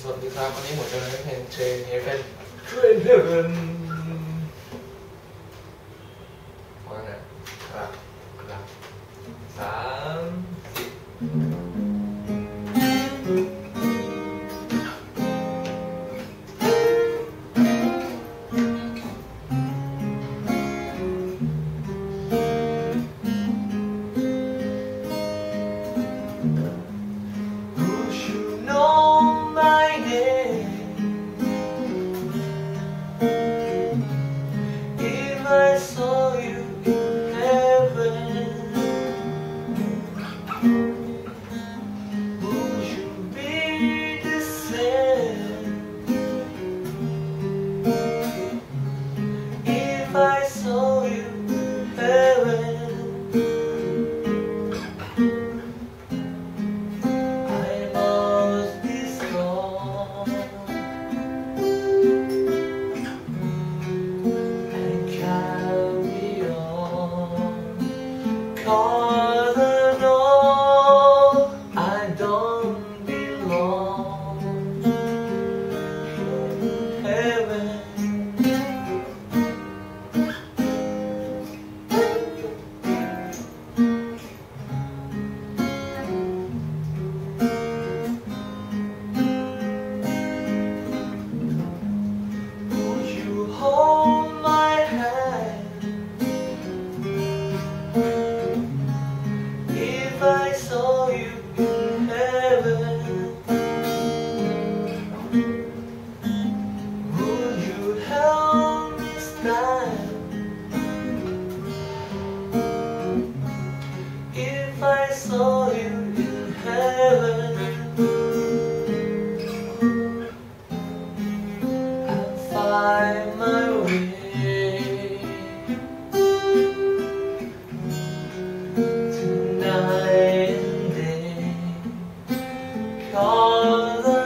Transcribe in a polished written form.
วัสดีครับวันนี้ผมจะมาเล่นเพลง Train Heaven ว่าไงครับ30I saw you in heaven, would you be the same? If I saw you in heaven, I must be strong and carry on, 'cause I know I don't belong in heaven. Would you hold my hand if I saw you in heaven? Would you help me stand if I saw you in heaven? I'll find my way tonight and day, 'cause